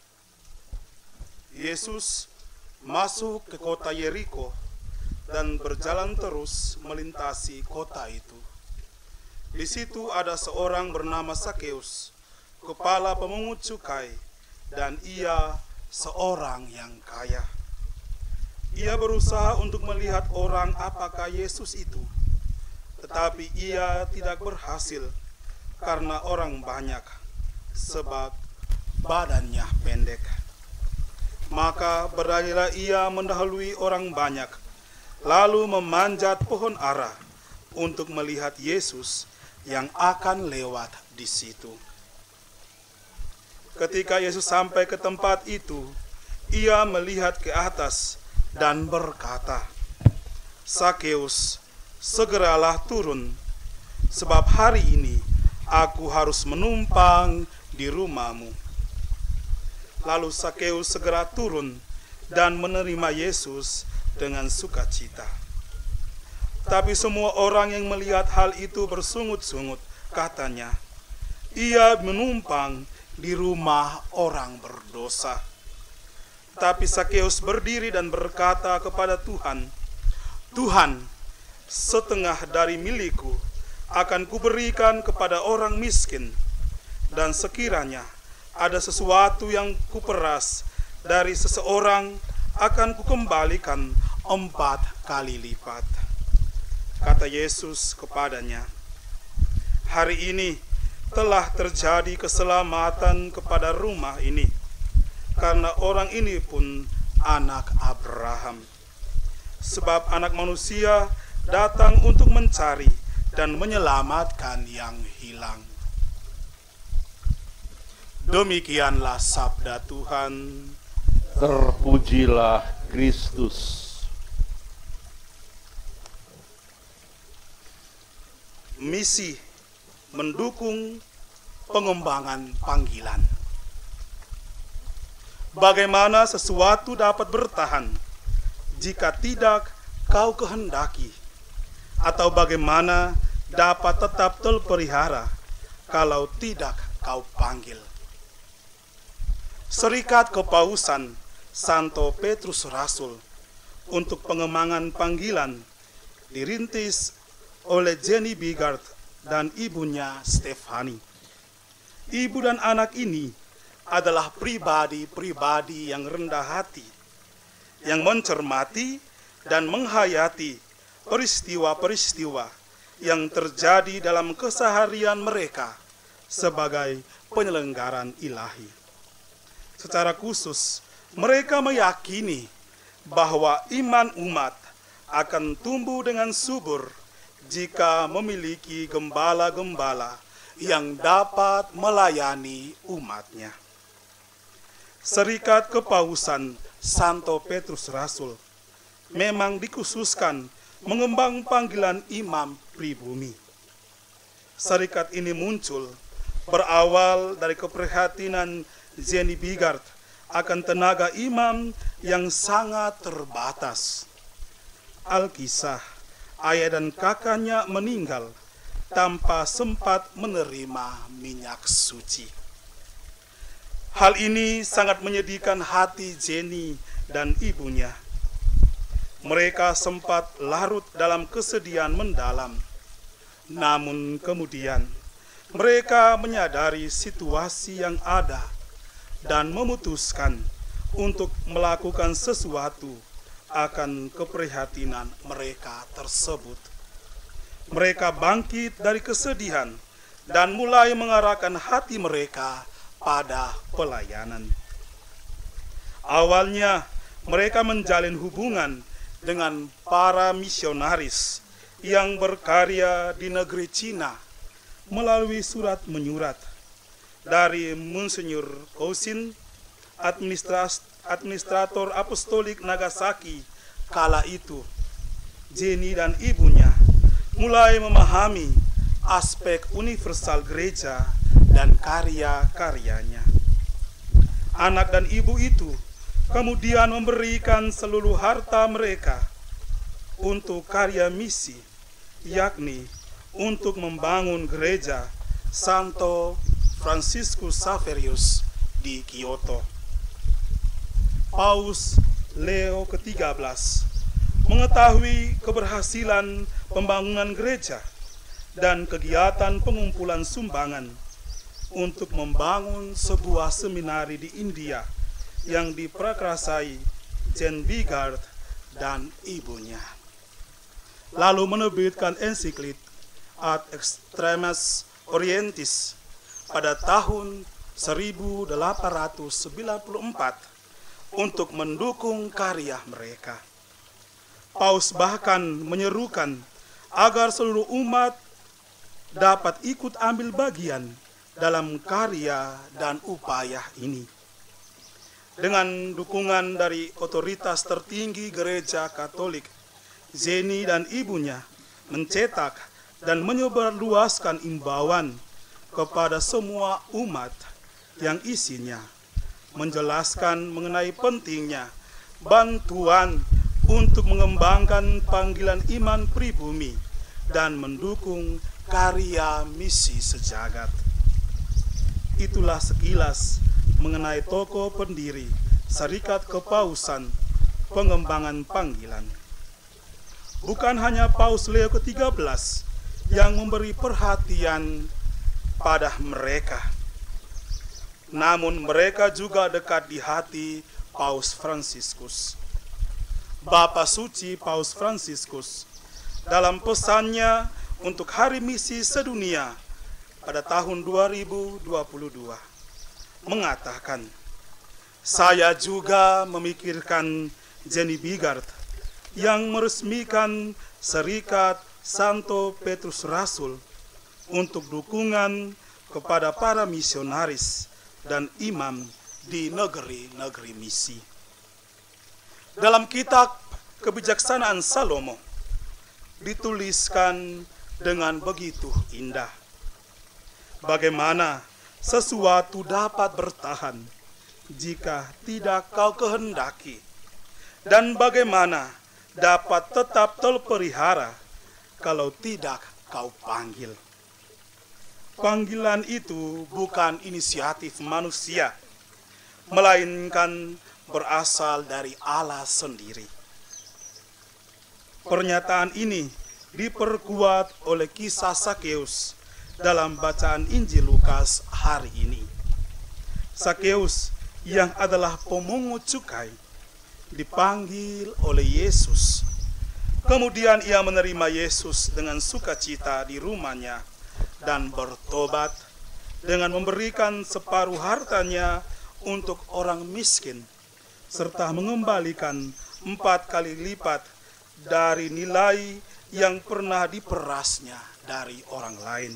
Yesus masuk ke kota Yeriko dan berjalan terus melintasi kota itu. Di situ ada seorang bernama Sakeus, kepala pemungut cukai, dan ia seorang yang kaya. Ia berusaha untuk melihat orang apakah Yesus itu, tetapi ia tidak berhasil karena orang banyak, sebab badannya pendek. Maka beranilah ia mendahului orang banyak, lalu memanjat pohon ara untuk melihat Yesus yang akan lewat di situ. Ketika Yesus sampai ke tempat itu, ia melihat ke atas dan berkata, "Sakeus, segeralah turun, sebab hari ini aku harus menumpang di rumahmu." Lalu Sakeus segera turun dan menerima Yesus dengan sukacita. Tapi semua orang yang melihat hal itu bersungut-sungut, katanya, "Ia menumpang di rumah orang berdosa." Tapi Sakeus berdiri dan berkata kepada Tuhan, "Tuhan, setengah dari milikku akan kuberikan kepada orang miskin, dan sekiranya ada sesuatu yang kuperas dari seseorang akan kukembalikan 4 kali lipat." Kata Yesus kepadanya, "Hari ini telah terjadi keselamatan kepada rumah ini, karena orang ini pun anak Abraham. Sebab Anak Manusia datang untuk mencari dan menyelamatkan yang hilang." Demikianlah sabda Tuhan. Terpujilah Kristus. Misi mendukung pengembangan panggilan. Bagaimana sesuatu dapat bertahan jika tidak kau kehendaki? Atau bagaimana dapat tetap terpelihara kalau tidak kau panggil? Serikat Kepausan Santo Petrus Rasul untuk pengembangan panggilan dirintis oleh Jenny Bigard dan ibunya Stefani. Ibu dan anak ini adalah pribadi-pribadi yang rendah hati, yang mencermati dan menghayati peristiwa-peristiwa yang terjadi dalam keseharian mereka sebagai penyelenggaran ilahi. Secara khusus, mereka meyakini bahwa iman umat akan tumbuh dengan subur jika memiliki gembala-gembala yang dapat melayani umatnya. Serikat Kepausan Santo Petrus Rasul memang dikhususkan mengembang panggilan imam pribumi. Serikat ini muncul berawal dari keprihatinan Jenny Bigard akan tenaga imam yang sangat terbatas. Alkisah, ayah dan kakaknya meninggal tanpa sempat menerima minyak suci. Hal ini sangat menyedihkan hati Jenny dan ibunya. Mereka sempat larut dalam kesedihan mendalam. Namun kemudian mereka menyadari situasi yang ada dan memutuskan untuk melakukan sesuatu akan keprihatinan mereka tersebut. Mereka bangkit dari kesedihan dan mulai mengarahkan hati mereka pada pelayanan. Awalnya mereka menjalin hubungan dengan para misionaris yang berkarya di negeri Cina melalui surat menyurat dari Monsinyur Cousin, administrator apostolik Nagasaki kala itu. Jenny dan ibunya mulai memahami aspek universal gereja dan karya-karyanya. Anak dan ibu itu kemudian memberikan seluruh harta mereka untuk karya misi, yakni untuk membangun gereja Santo Franciscus Xaverius di Kyoto. Paus Leo ke-13 mengetahui keberhasilan pembangunan gereja dan kegiatan pengumpulan sumbangan untuk membangun sebuah seminari di India yang diprakarsai Jane Bigard dan ibunya. Lalu menerbitkan ensiklik Ad Extremis Orientis pada tahun 1894 untuk mendukung karya mereka. Paus bahkan menyerukan agar seluruh umat dapat ikut ambil bagian dalam karya dan upaya ini. Dengan dukungan dari otoritas tertinggi Gereja Katolik, Jenny dan ibunya mencetak dan menyebarluaskan imbauan kepada semua umat yang isinya menjelaskan mengenai pentingnya bantuan untuk mengembangkan panggilan iman pribumi dan mendukung karya misi sejagat. Itulah sekilas mengenai tokoh pendiri Serikat Kepausan Pengembangan Panggilan. Bukan hanya Paus Leo ke-13 yang memberi perhatian pada mereka, namun mereka juga dekat di hati Paus Fransiskus. Bapa Suci Paus Fransiskus dalam pesannya untuk Hari Misi Sedunia pada tahun 2022 mengatakan, "Saya juga memikirkan Jenny Bigard yang meresmikan Serikat Santo Petrus Rasul untuk dukungan kepada para misionaris dan imam di negeri-negeri misi." Dalam kitab Kebijaksanaan Salomo dituliskan dengan begitu indah, bagaimana sesuatu dapat bertahan jika tidak kau kehendaki, dan bagaimana dapat tetap terpelihara kalau tidak kau panggil. Panggilan itu bukan inisiatif manusia, melainkan berasal dari Allah sendiri. Pernyataan ini diperkuat oleh kisah Sakeus dalam bacaan Injil Lukas hari ini. Sakeus yang adalah pemungut cukai dipanggil oleh Yesus. Kemudian ia menerima Yesus dengan sukacita di rumahnya dan bertobat dengan memberikan separuh hartanya untuk orang miskin, serta mengembalikan 4 kali lipat dari nilai yang pernah diperasnya dari orang lain.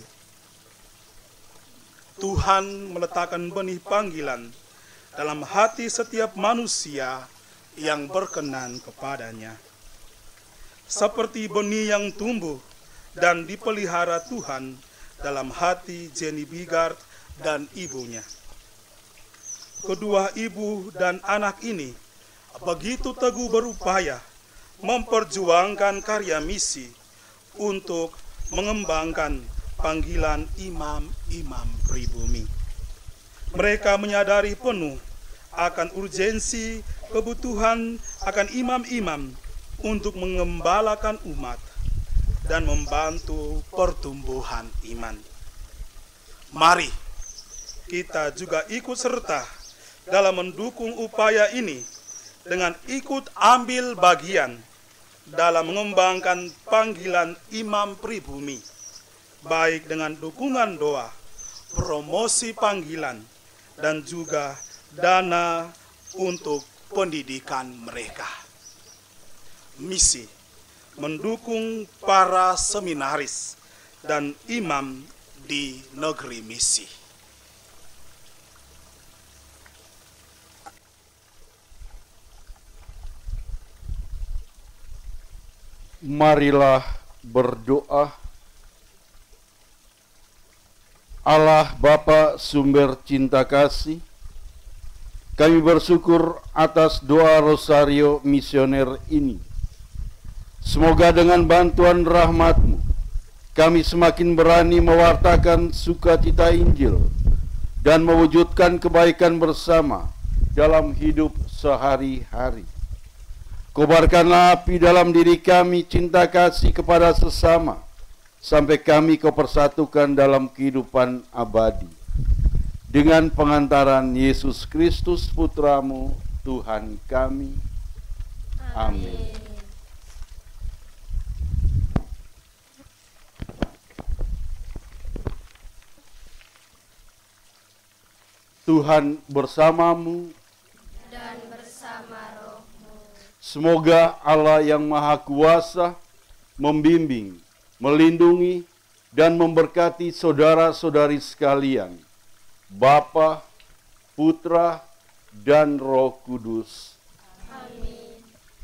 Tuhan meletakkan benih panggilan dalam hati setiap manusia yang berkenan kepadanya. Seperti benih yang tumbuh dan dipelihara Tuhan dalam hati Jenny Bigard dan ibunya. Kedua ibu dan anak ini begitu teguh berupaya memperjuangkan karya misi untuk mengembangkan panggilan imam-imam pribumi. Mereka menyadari penuh akan urgensi kebutuhan akan imam-imam untuk mengembalakan umat dan membantu pertumbuhan iman. Mari kita juga ikut serta dalam mendukung upaya ini dengan ikut ambil bagian dalam mengembangkan panggilan imam pribumi baik dengan dukungan doa, promosi panggilan, dan juga dana untuk pendidikan mereka. Misi mendukung para seminaris dan imam di negeri misi. Marilah berdoa. Allah Bapa sumber cinta kasih, kami bersyukur atas doa rosario misioner ini. Semoga dengan bantuan rahmat-Mu, kami semakin berani mewartakan sukacita Injil dan mewujudkan kebaikan bersama dalam hidup sehari-hari. Kobarkanlah api dalam diri kami cinta kasih kepada sesama, sampai kami Kau persatukan dalam kehidupan abadi. Dengan pengantaran Yesus Kristus Putra-Mu, Tuhan kami. Amin. Tuhan bersamamu dan bersama rohmu. Semoga Allah yang Maha Kuasa membimbing, melindungi, dan memberkati saudara-saudari sekalian, Bapa, Putra, dan Roh Kudus. Amin.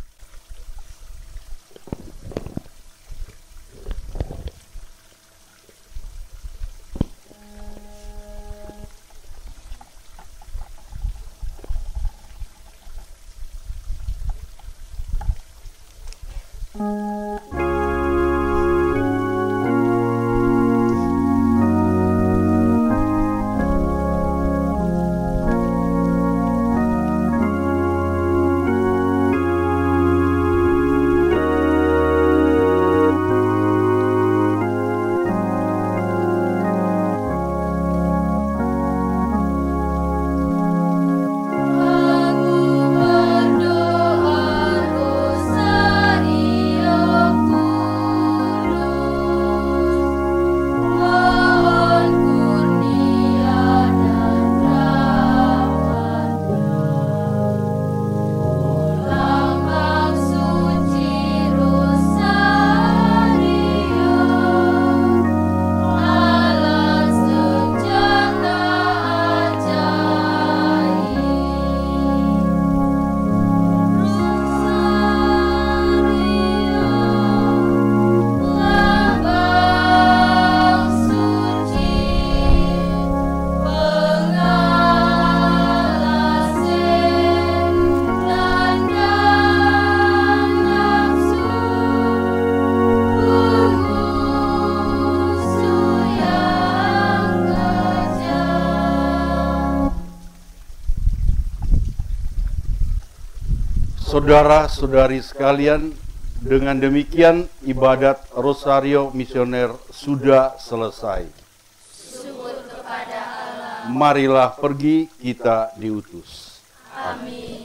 Saudara-saudari sekalian, dengan demikian ibadat Rosario Misioner sudah selesai. Syukur kepada Allah. Marilah pergi, kita diutus. Amin.